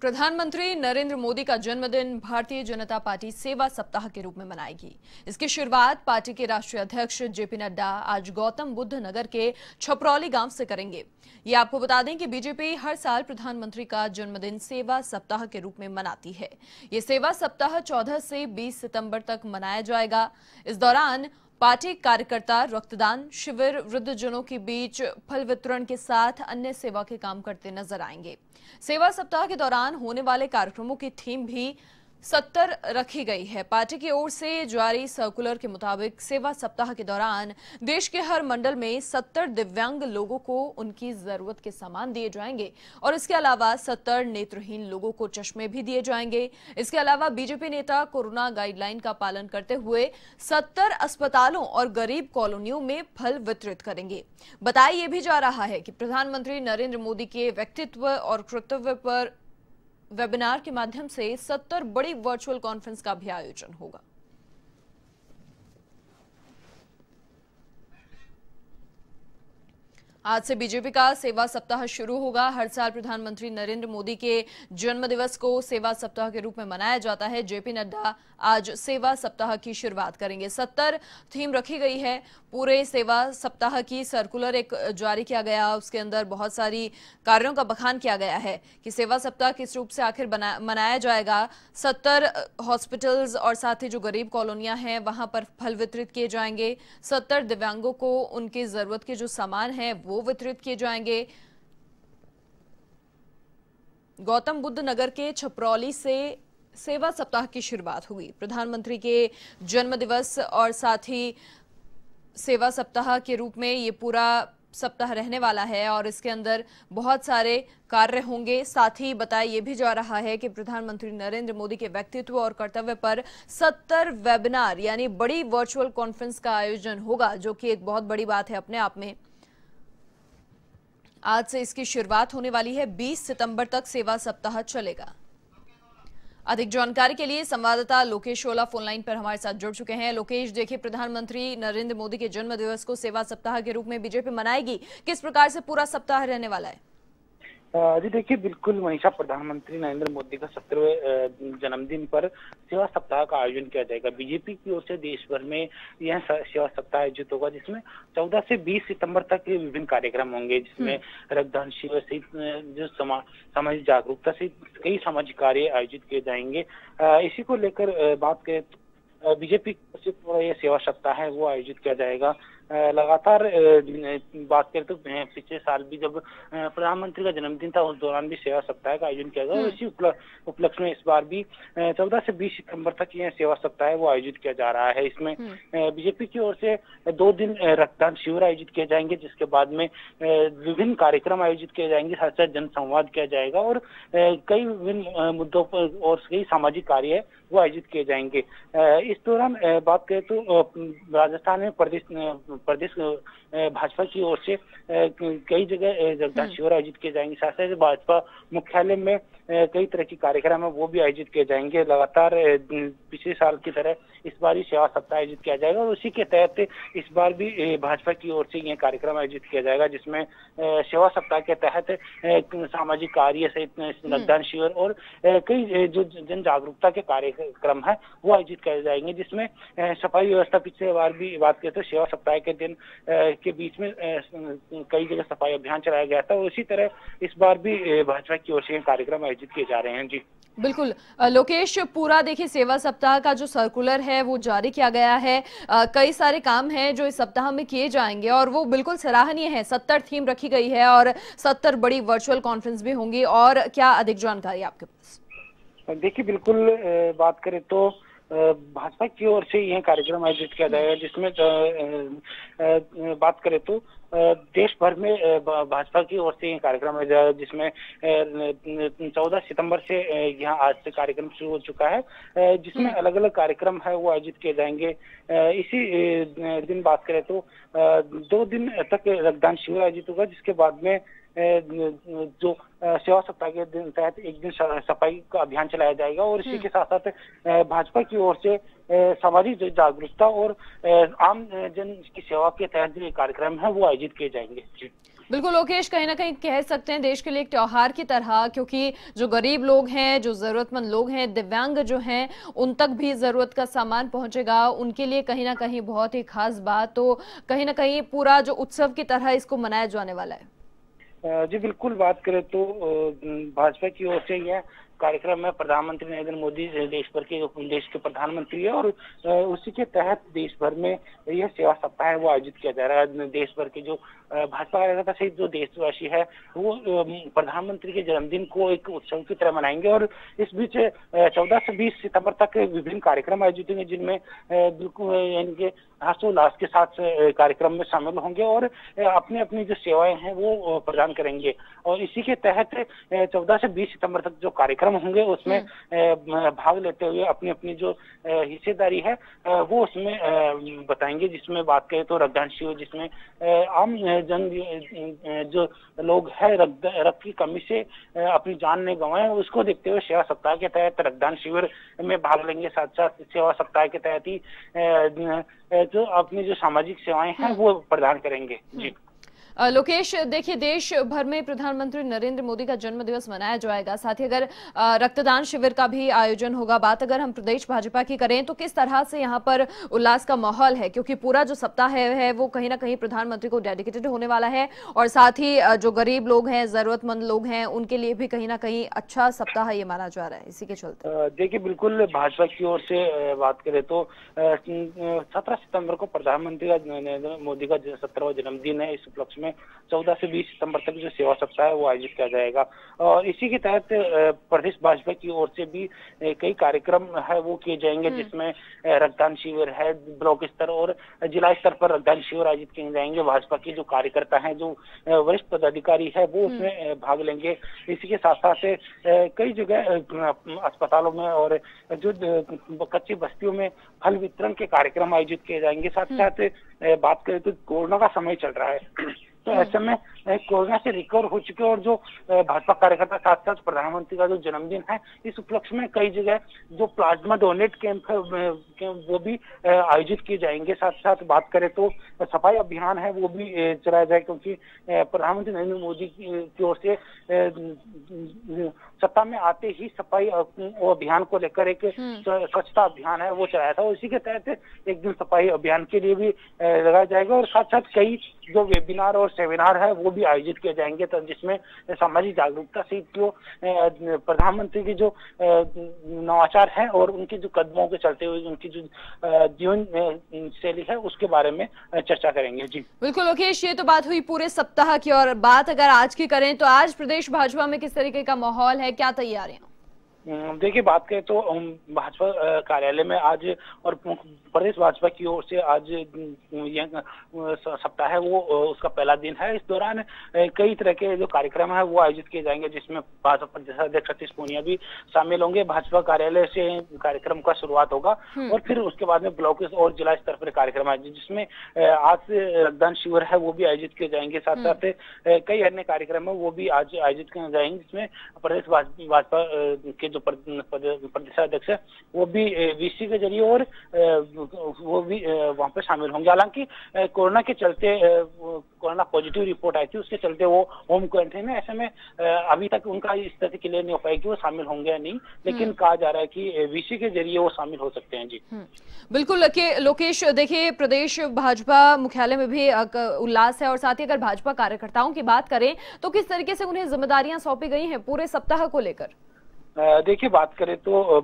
प्रधानमंत्री नरेंद्र मोदी का जन्मदिन भारतीय जनता पार्टी सेवा सप्ताह के रूप में मनाएगी। इसकी शुरुआत पार्टी के राष्ट्रीय अध्यक्ष जेपी नड्डा आज गौतम बुद्ध नगर के छपरौली गांव से करेंगे। ये आपको बता दें कि बीजेपी हर साल प्रधानमंत्री का जन्मदिन सेवा सप्ताह के रूप में मनाती है। ये सेवा सप्ताह 14 से 20 सितंबर तक मनाया जाएगा। इस दौरान पार्टी कार्यकर्ता रक्तदान शिविर, वृद्धजनों के बीच फल वितरण के साथ अन्य सेवा के काम करते नजर आएंगे। सेवा सप्ताह के दौरान होने वाले कार्यक्रमों की थीम भी 70 रखी गई है। पार्टी की ओर से जारी सर्कुलर के मुताबिक सेवा सप्ताह के दौरान देश के हर मंडल में 70 दिव्यांग लोगों को उनकी जरूरत के सामान दिए जाएंगे और इसके अलावा 70 नेत्रहीन लोगों को चश्मे भी दिए जाएंगे। इसके अलावा बीजेपी नेता कोरोना गाइडलाइन का पालन करते हुए 70 अस्पतालों और गरीब कॉलोनियों में फल वितरित करेंगे। बताया यह भी जा रहा है कि प्रधानमंत्री नरेंद्र मोदी के व्यक्तित्व और कर्तव्य पर वेबिनार के माध्यम से 70 बड़ी वर्चुअल कॉन्फ्रेंस का भी आयोजन होगा। आज से बीजेपी का सेवा सप्ताह शुरू होगा। हर साल प्रधानमंत्री नरेंद्र मोदी के जन्मदिवस को सेवा सप्ताह के रूप में मनाया जाता है। जेपी नड्डा आज सेवा सप्ताह की शुरुआत करेंगे। 70 थीम रखी गई है। पूरे सेवा सप्ताह की सर्कुलर एक जारी किया गया, उसके अंदर बहुत सारी कार्यों का बखान किया गया है कि सेवा सप्ताह किस रूप से आखिर मनाया जाएगा। 70 हॉस्पिटल्स और साथ ही जो गरीब कॉलोनियां हैं वहां पर फल वितरित किए जाएंगे। 70 दिव्यांगों को उनकी जरूरत के जो सामान हैं वो वितरित किए जाएंगे। गौतम बुद्ध नगर के छपरौली से सेवा सप्ताह की शुरुआत हुई। प्रधानमंत्री के जन्मदिवस और साथ ही सेवा सप्ताह के रूप में ये पूरा सप्ताह रहने वाला है और इसके अंदर बहुत सारे कार्य होंगे। साथ ही बताया यह भी जा रहा है कि प्रधानमंत्री नरेंद्र मोदी के व्यक्तित्व और कर्तव्य पर 70 वेबिनार यानी बड़ी वर्चुअल कॉन्फ्रेंस का आयोजन होगा, जो कि एक बहुत बड़ी बात है अपने आप में। आज से इसकी शुरुआत होने वाली है। 20 सितंबर तक सेवा सप्ताह चलेगा। अधिक जानकारी के लिए संवाददाता लोकेश ओला फोन लाइन पर हमारे साथ जुड़ चुके हैं। लोकेश, देखिए प्रधानमंत्री नरेंद्र मोदी के जन्म दिवस को सेवा सप्ताह के रूप में बीजेपी मनाएगी। किस प्रकार से पूरा सप्ताह रहने वाला है? जी देखिए, बिल्कुल मनीषा, प्रधानमंत्री नरेंद्र मोदी का 70वें जन्मदिन पर सेवा सप्ताह का आयोजन किया जाएगा। बीजेपी की ओर से देश भर में यह सेवा सप्ताह आयोजित होगा, जिसमें 14 से 20 सितंबर तक विभिन्न कार्यक्रम होंगे, जिसमें रक्तदान शिविर सहित जो सामाजिक जागरूकता सहित कई सामाजिक कार्य आयोजित किए जाएंगे। इसी को लेकर बात करें तो बीजेपी से पूरा यह सेवा सप्ताह है वो आयोजित किया जाएगा। लगातार बात करें तो पिछले साल भी जब प्रधानमंत्री का जन्मदिन था उस दौरान भी सेवा सप्ताह का आयोजन किया गया और इसी उपलक्ष्य में इस बार भी 14 से 20 सितंबर तक यह सेवा सप्ताह है वो आयोजित किया जा रहा है। इसमें बीजेपी की ओर से 2 दिन रक्तदान शिविर आयोजित किए जाएंगे, जिसके बाद में विभिन्न कार्यक्रम आयोजित किए जाएंगे, साथ साथ जनसंवाद किया जाएगा और कई विभिन्न मुद्दों पर और कई सामाजिक कार्य वो आयोजित किए जाएंगे। इस दौरान बात करें तो राजस्थान में प्रदेश भाजपा की ओर से कई जगह रक्तदान शिविर आयोजित किए जाएंगे। साथ साथ भाजपा मुख्यालय में कई तरह के कार्यक्रम है वो भी आयोजित किए जाएंगे। लगातार पिछले साल की तरह इस बार ही सेवा सप्ताह आयोजित किया जाएगा और उसी के तहत इस बार भी भाजपा की ओर से यह कार्यक्रम आयोजित किया जाएगा, जिसमें सेवा सप्ताह के तहत सामाजिक कार्य सहित रक्तदान शिविर और कई जो जन जागरूकता के कार्यक्रम है वो आयोजित किए जाएंगे, जिसमें सफाई व्यवस्था पिछले बार भी बात करें तो सेवा सप्ताह के दिन के बीच में कई जगह सफाई अभियान चलाया गया था और इसी तरह इस बार भी भाजपा की ओर से कार्यक्रम आयोजित किए जा रहे हैं। जी बिल्कुल लोकेश, पूरा देखिए सेवा सप्ताह का जो सर्कुलर है वो जारी किया गया है। कई सारे काम हैं जो इस सप्ताह में किए जाएंगे और वो बिल्कुल सराहनीय है। 70 थीम रखी गई है और 70 बड़ी वर्चुअल कॉन्फ्रेंस भी होंगी। और क्या अधिक जानकारी आपके पास? देखिए, बिल्कुल बात करें तो भाजपा की ओर से यह कार्यक्रम आयोजित किया जाएगा, जिसमें बात करें तो देश भर में भाजपा की ओर से यह कार्यक्रम है, जिसमें 14 सितंबर से यहाँ आज से कार्यक्रम शुरू हो चुका है, जिसमें अलग अलग कार्यक्रम है वो आयोजित किए जाएंगे। इसी दिन बात करें तो 2 दिन तक रक्तदान शिविर आयोजित होगा, जिसके बाद में जो सेवा सप्ताह के दिन तहत एक दिन सफाई का अभियान चलाया जाएगा और इसी के साथ साथ भाजपा की ओर से सामाजिक जागरूकता और आम जन की सेवा के तहत जो कार्यक्रम है वो आयोजित किए जाएंगे। बिल्कुल लोकेश, कहीं ना कहीं कह सकते हैं देश के लिए एक त्योहार की तरह, क्योंकि जो गरीब लोग हैं, जो जरूरतमंद लोग हैं, दिव्यांग जो हैं, उन तक भी जरूरत का सामान पहुंचेगा, उनके लिए कहीं ना कहीं बहुत ही खास बात। तो कहीं ना कहीं पूरा जो उत्सव की तरह इसको मनाया जाने वाला है। जी बिल्कुल, बात करें तो भाजपा की ओर से यह कार्यक्रम में प्रधानमंत्री नरेंद्र मोदी देश के प्रधानमंत्री है, और उसी के तहत देश भर में यह सेवा सप्ताह है वो आयोजित किया जा रहा है। देश भर के जो भाजपा कार्यकर्ता सहित जो देशवासी है वो प्रधानमंत्री के जन्मदिन को एक उत्सव की तरह मनाएंगे, और इस बीच 14 से 20 सितंबर तक विभिन्न कार्यक्रम आयोजित होंगे, जिनमें बिल्कुल यानी कि हर्षोल्लास के साथ कार्यक्रम में शामिल होंगे और अपनी अपनी जो सेवाएं हैं वो प्रदान करेंगे। और इसी के तहत 14 से 20 सितंबर तक जो कार्यक्रम होंगे उसमें भाग लेते हुए अपनी अपनी जो हिस्सेदारी है वो उसमें बताएंगे। जिसमें बात करें तो रक्तदान शिविर, जिसमें आम जन जो लोग हैं रक्त की कमी से अपनी जान नहीं गंवाए, उसको देखते हुए सेवा सप्ताह के तहत रक्तदान शिविर में भाग लेंगे। साथ साथ सेवा सप्ताह के तहत ही जो अपनी जो सामाजिक सेवाएं हैं वो प्रदान करेंगे। जी लोकेश, देखिए देश भर में प्रधानमंत्री नरेंद्र मोदी का जन्म दिवस मनाया जाएगा, साथ ही अगर रक्तदान शिविर का भी आयोजन होगा। बात अगर हम प्रदेश भाजपा की करें तो किस तरह से यहाँ पर उल्लास का माहौल है, क्योंकि पूरा जो सप्ताह है वो कहीं ना कहीं प्रधानमंत्री को डेडिकेटेड होने वाला है, और साथ ही जो गरीब लोग हैं, जरूरतमंद लोग हैं, उनके लिए भी कहीं ना कहीं अच्छा सप्ताह ये माना जा रहा है। इसी के चलते देखिए बिल्कुल, भाजपा की ओर से बात करें तो 17 सितंबर को प्रधानमंत्री नरेंद्र मोदी का 17वां जन्मदिन है। इस उपलक्ष्य में 14 से 20 सितंबर तक जो सेवा सप्ताह है वो आयोजित किया जाएगा, और इसी के तहत प्रदेश भाजपा की ओर से भी कई कार्यक्रम है वो किए जाएंगे, जिसमें रक्तदान शिविर है, ब्लॉक स्तर और जिला स्तर पर रक्तदान शिविर आयोजित किए जाएंगे। भाजपा के जो कार्यकर्ता हैं, जो वरिष्ठ पदाधिकारी है वो उसमें भाग लेंगे। इसी के साथ साथ कई जगह अस्पतालों में और जो कच्ची बस्तियों में फल वितरण के कार्यक्रम आयोजित किए जाएंगे। साथ साथ बात करें तो कोरोना का समय चल रहा है, तो ऐसे में कोरोना से रिकवर हो चुके और जो भाजपा कार्यकर्ता, साथ साथ प्रधानमंत्री का जो जन्मदिन है, इस उपलक्ष्य में कई जगह जो प्लाज्मा डोनेट कैंप है वो भी आयोजित किए जाएंगे। साथ साथ बात करें तो सफाई अभियान है वो भी चलाया जाए, क्योंकि प्रधानमंत्री नरेंद्र मोदी की ओर से सत्ता में आते ही सफाई अभियान को लेकर एक स्वच्छता अभियान है वो चलाया था, और इसी के तहत एक दिन सफाई अभियान के लिए भी लगाया जाएगा। और साथ साथ कई जो वेबिनार और सेमिनार है वो भी आयोजित किए जाएंगे, तो जिसमें सामाजिक जागरूकता से जो प्रधानमंत्री की जो नवाचार है और उनके जो कदमों के चलते हुए उनकी जो जीवन शैली है उसके बारे में चर्चा करेंगे। जी बिल्कुल लोकेश, ये तो बात हुई पूरे सप्ताह की, और बात अगर आज की करें तो आज प्रदेश भाजपा में किस तरीके का माहौल है, क्या तैयारियां? देखिए, बात करें तो भाजपा कार्यालय में आज और प्रदेश भाजपा की ओर से आज यह सप्ताह है वो उसका पहला दिन है। इस दौरान कई तरह के जो कार्यक्रम है वो आयोजित किए जाएंगे, जिसमें भाजपा प्रदेश अध्यक्ष सतीश पूनिया भी शामिल होंगे। भाजपा कार्यालय से कार्यक्रम का शुरुआत होगा और फिर उसके बाद में ब्लॉक और जिला स्तर पर कार्यक्रम आयोजित, जिसमें आज से रक्तदान शिविर है वो भी आयोजित किए जाएंगे। साथ साथ कई अन्य कार्यक्रम है वो भी आज आयोजित किए जाएंगे, जिसमें प्रदेश भाजपा के जो प्रदेशाध्यक्ष है वो भी वीसी के जरिए और वो भी वहां पे शामिल होंगे। हालांकि कोरोना के चलते कोरोना पॉजिटिव रिपोर्ट आई थी, उसके चलते वो होम क्वारंटाइन है। ऐसे में अभी तक उनका इस तरह से क्लियर नहीं हो पाया कि वो शामिल होंगे या नहीं, लेकिन कहा जा रहा है कि वीसी के जरिए वो शामिल हो सकते हैं। जी बिल्कुल लोकेश, देखिए प्रदेश भाजपा मुख्यालय में भी उल्लास है, और साथ ही अगर भाजपा कार्यकर्ताओं की बात करें तो किस तरीके से उन्हें जिम्मेदारियां सौंपी गई हैं पूरे सप्ताह को लेकर? देखिए, बात करें तो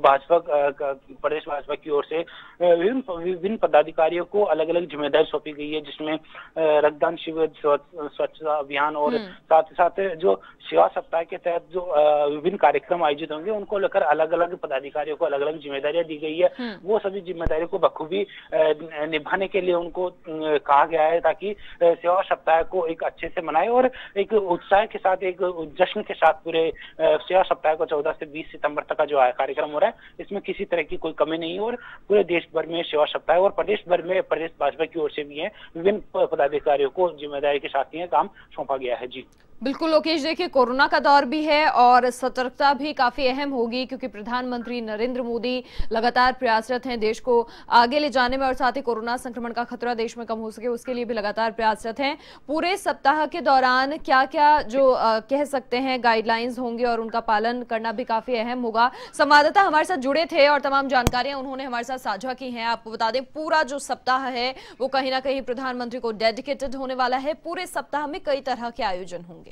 प्रदेश भाजपा की ओर से विभिन्न पदाधिकारियों को अलग अलग जिम्मेदारी सौंपी गई है, जिसमें रक्तदान शिविर, स्वच्छता अभियान और साथ ही साथ जो सेवा सप्ताह के तहत जो विभिन्न कार्यक्रम आयोजित होंगे उनको लेकर अलग अलग पदाधिकारियों को अलग अलग जिम्मेदारियां दी गई है। वो सभी जिम्मेदारियों को बखूबी निभाने के लिए उनको कहा गया है, ताकि सेवा सप्ताह को एक अच्छे से मनाए और एक उत्साह के साथ, एक जश्न के साथ पूरे सेवा सप्ताह को 14 से 20 सितंबर तक का जो कार्यक्रम हो रहा है इसमें किसी तरह की कोई कमी नहीं है, और पूरे देश भर में सेवा सप्ताह और प्रदेश भर में प्रदेश भाजपा की ओर से भी है विभिन्न पदाधिकारियों को जिम्मेदारी के साथ ये काम सौंपा गया है। जी बिल्कुल लोकेश, देखिए कोरोना का दौर भी है और सतर्कता भी काफी अहम होगी, क्योंकि प्रधानमंत्री नरेंद्र मोदी लगातार प्रयासरत हैं देश को आगे ले जाने में, और साथ ही कोरोना संक्रमण का खतरा देश में कम हो सके उसके लिए भी लगातार प्रयासरत हैं। पूरे सप्ताह के दौरान क्या क्या जो कह सकते हैं गाइडलाइंस होंगे और उनका पालन करना भी काफी अहम होगा। संवाददाता हमारे साथ जुड़े थे और तमाम जानकारियां उन्होंने हमारे साथ साझा की हैं। आपको बता दें पूरा जो सप्ताह है वो कहीं ना कहीं प्रधानमंत्री को डेडिकेटेड होने वाला है। पूरे सप्ताह में कई तरह के आयोजन होंगे।